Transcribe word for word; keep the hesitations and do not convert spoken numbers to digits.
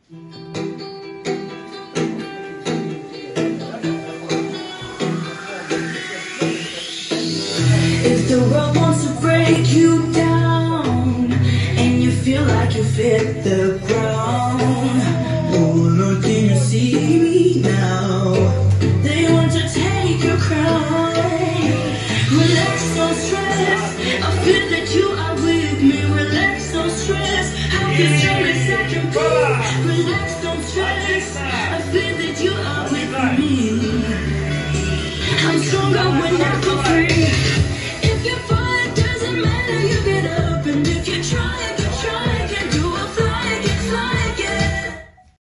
If the world wants to break you down and you feel like you've hit the ground, oh Lord, can you see me now? They want to take your crown. Relax, no stress, I feel that you